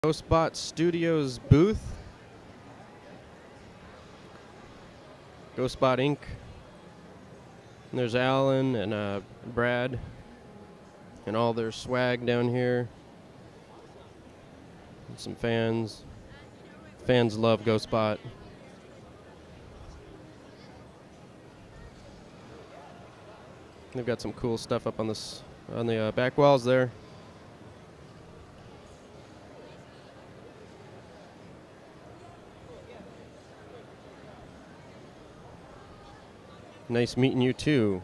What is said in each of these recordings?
GhostBot Studios booth. GhostBot Inc. And there's Alan and Brad and all their swag down here. And some fans. Fans love GhostBot. They've got some cool stuff up on the back walls there. Nice meeting you too.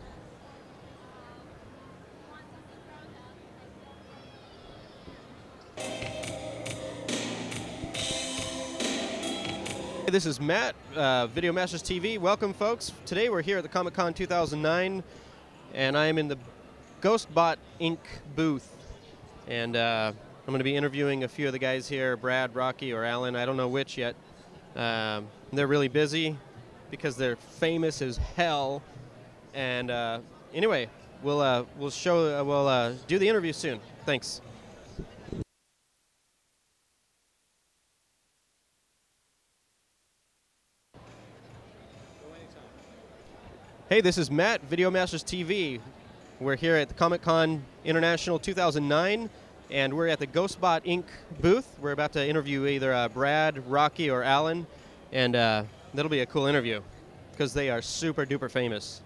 This is Matt, Video Masters TV. Welcome, folks. Today we're here at the Comic-Con 2009, and I am in the GhostBot Inc. booth. And I'm going to be interviewing a few of the guys here, Brad, Rocky, or Alan. I don't know which yet. They're really busy because they're famous as hell. And anyway, we'll do the interview soon. Thanks. Hey, this is Matt, Video Masters TV. We're here at the Comic-Con International 2009, and we're at the GhostBot Inc. booth. We're about to interview either Brad, Rocky, or Alan, and that'll be a cool interview because they are super duper famous.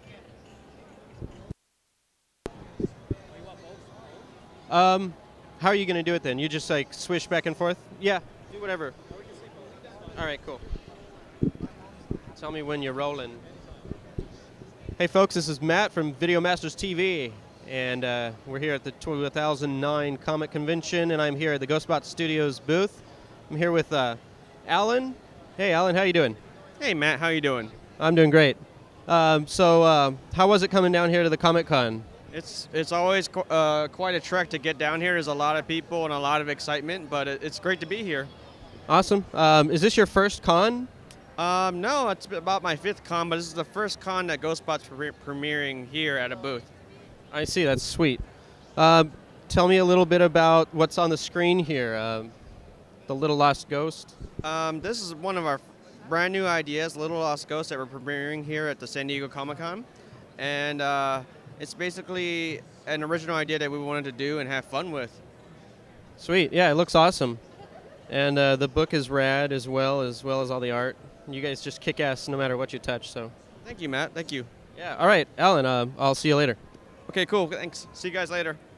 How are you going to do it then? You just like swish back and forth? Yeah, do whatever. All right, cool. Tell me when you're rolling. Hey folks, this is Matt from Video Masters TV, and we're here at the 2009 Comic Convention, and I'm here at the GhostBot Studios booth. I'm here with Alan. Hey Alan, how you doing? Hey Matt, how you doing? I'm doing great. How was it coming down here to the Comic-Con? It's always quite a trek to get down here. There's a lot of people and a lot of excitement, but it's great to be here. Awesome. Is this your first con? No, it's about my 5th con, but this is the first con that GhostBot's premiering here at a booth. I see, that's sweet. Tell me a little bit about what's on the screen here. The Little Lost Ghost. This is one of our brand new ideas, Little Lost Ghost, that we're premiering here at the San Diego Comic-Con. And it's basically an original idea that we wanted to do and have fun with. Sweet, yeah, it looks awesome. And the book is rad as well as all the art. You guys just kick ass no matter what you touch, so. Thank you, Matt. Thank you. Yeah, all right, Alan, I'll see you later. Okay, cool. Thanks. See you guys later.